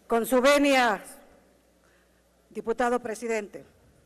Con su venia, diputado presidente.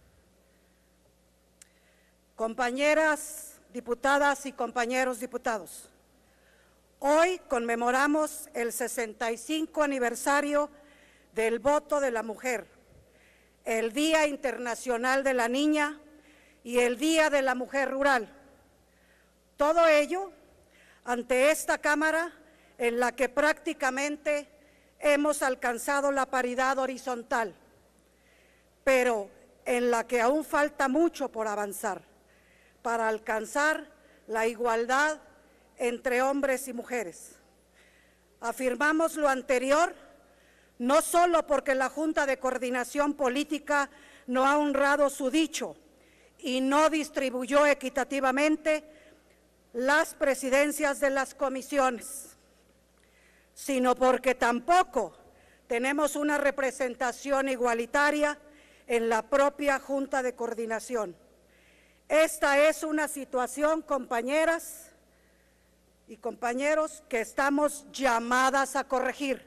Compañeras diputadas y compañeros diputados, hoy conmemoramos el 65 aniversario del voto de la mujer, el Día Internacional de la Niña y el Día de la Mujer Rural. Todo ello ante esta Cámara en la que prácticamente hemos alcanzado la paridad horizontal, pero en la que aún falta mucho por avanzar para alcanzar la igualdad entre hombres y mujeres. Afirmamos lo anterior no solo porque la Junta de Coordinación Política no ha honrado su dicho y no distribuyó equitativamente las presidencias de las comisiones, sino porque tampoco tenemos una representación igualitaria en la propia Junta de Coordinación. Esta es una situación, compañeras y compañeros, que estamos llamadas a corregir.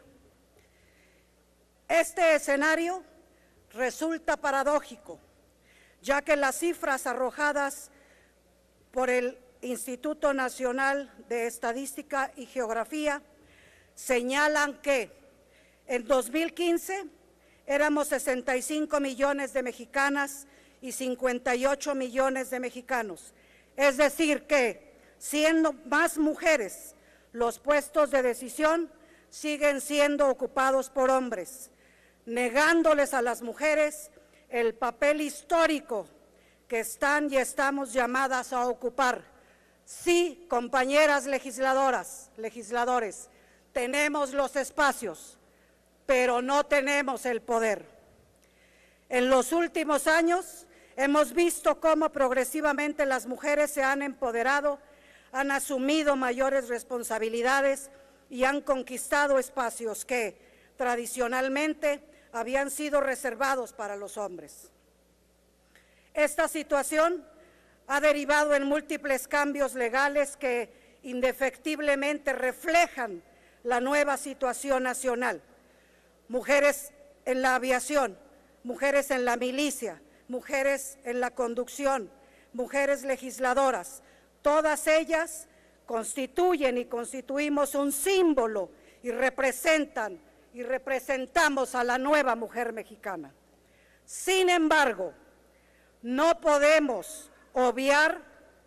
Este escenario resulta paradójico, ya que las cifras arrojadas por el Instituto Nacional de Estadística y Geografía señalan que en 2015 éramos 65 millones de mexicanas y 58 millones de mexicanos. Es decir que, siendo más mujeres, los puestos de decisión siguen siendo ocupados por hombres, negándoles a las mujeres el papel histórico que están y estamos llamadas a ocupar. Sí, compañeras legisladoras, legisladores, tenemos los espacios, pero no tenemos el poder. En los últimos años hemos visto cómo progresivamente las mujeres se han empoderado, han asumido mayores responsabilidades y han conquistado espacios que tradicionalmente habían sido reservados para los hombres. Esta situación ha derivado en múltiples cambios legales que indefectiblemente reflejan la nueva situación nacional. Mujeres en la aviación, mujeres en la milicia, mujeres en la conducción, mujeres legisladoras, todas ellas constituyen y constituimos un símbolo y representan y representamos a la nueva mujer mexicana. Sin embargo, no podemos obviar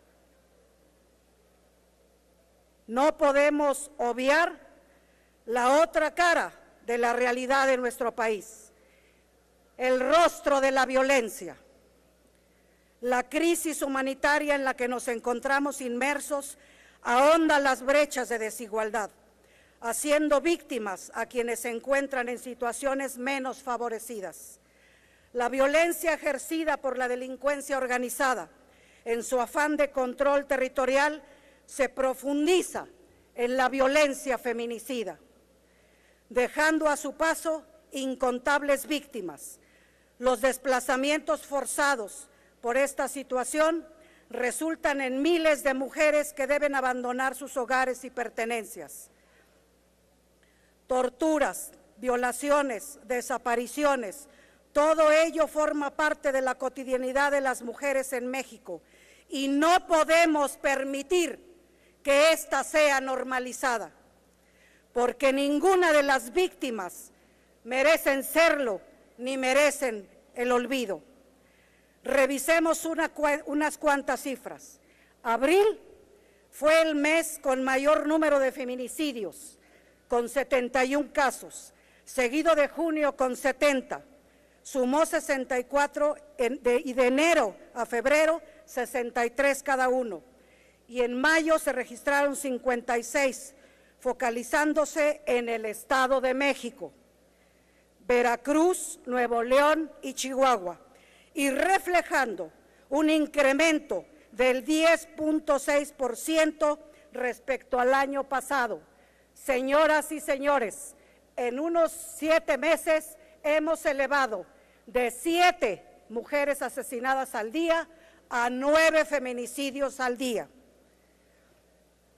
la otra cara de la realidad de nuestro país, el rostro de la violencia, la crisis humanitaria en la que nos encontramos inmersos ahonda las brechas de desigualdad, haciendo víctimas a quienes se encuentran en situaciones menos favorecidas. La violencia ejercida por la delincuencia organizada en su afán de control territorial se profundiza en la violencia feminicida, dejando a su paso incontables víctimas. Los desplazamientos forzados por esta situación resultan en miles de mujeres que deben abandonar sus hogares y pertenencias. Torturas, violaciones, desapariciones, todo ello forma parte de la cotidianidad de las mujeres en México y no podemos permitir que ésta sea normalizada, porque ninguna de las víctimas merecen serlo ni merecen el olvido. Revisemos unas cuantas cifras. Abril fue el mes con mayor número de feminicidios, con 71 casos, seguido de junio con 70, sumó 64 y de enero a febrero 63 cada uno. Y en mayo se registraron 56, focalizándose en el Estado de México, Veracruz, Nuevo León y Chihuahua, y reflejando un incremento del 10.6% respecto al año pasado. Señoras y señores, en unos 7 meses hemos elevado de 7 mujeres asesinadas al día a 9 feminicidios al día.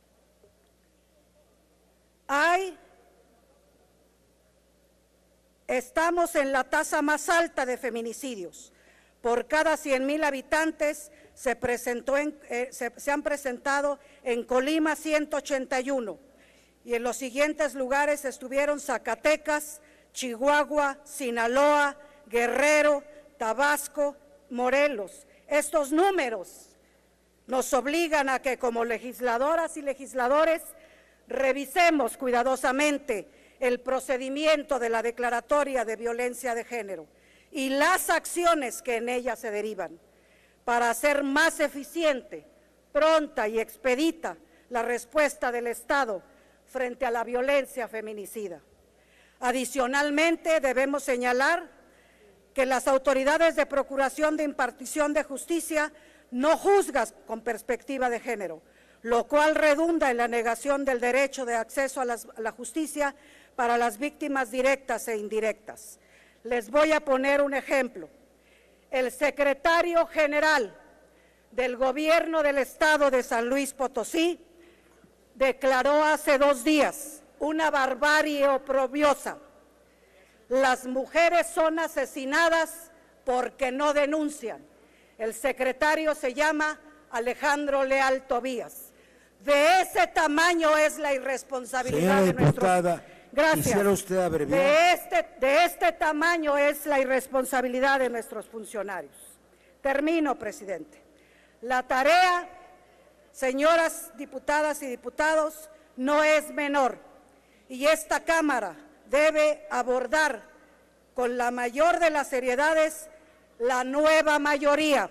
Hay Estamos en la tasa más alta de feminicidios. Por cada 100,000 habitantes se han presentado en Colima 181 y en los siguientes lugares estuvieron Zacatecas, Chihuahua, Sinaloa, Guerrero, Tabasco, Morelos. Estos números nos obligan a que como legisladoras y legisladores revisemos cuidadosamente el procedimiento de la declaratoria de violencia de género y las acciones que en ella se derivan para hacer más eficiente, pronta y expedita la respuesta del Estado frente a la violencia feminicida. Adicionalmente, debemos señalar que las autoridades de procuración de impartición de justicia no juzgan con perspectiva de género, lo cual redunda en la negación del derecho de acceso a la justicia para las víctimas directas e indirectas. Les voy a poner un ejemplo. El secretario general del Gobierno del Estado de San Luis Potosí declaró hace 2 días una barbarie oprobiosa. Las mujeres son asesinadas porque no denuncian. El secretario se llama Alejandro Leal Tobías. De ese tamaño es la irresponsabilidad de nuestros... Gracias. ¿Quisiera usted abreviar? De este tamaño es la irresponsabilidad de nuestros funcionarios. Termino, presidente. La tarea, señoras diputadas y diputados, no es menor y esta Cámara debe abordar con la mayor de las seriedades la nueva mayoría.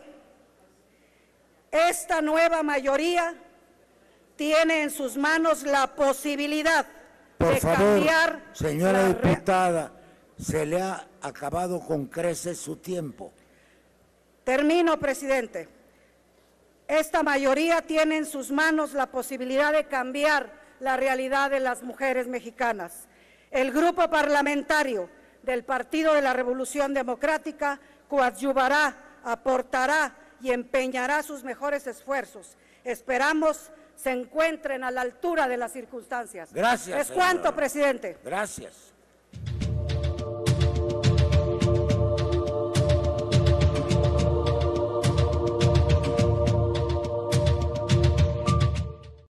Esta nueva mayoría tiene en sus manos la posibilidad Por de favor, cambiar. señora diputada, se le ha acabado con creces su tiempo. Termino, presidente. Esta mayoría tiene en sus manos la posibilidad de cambiar la realidad de las mujeres mexicanas. El grupo parlamentario del Partido de la Revolución Democrática coadyuvará, aportará y empeñará sus mejores esfuerzos. Esperamos se encuentren a la altura de las circunstancias. Gracias. ¿Es cuánto, presidente? Gracias.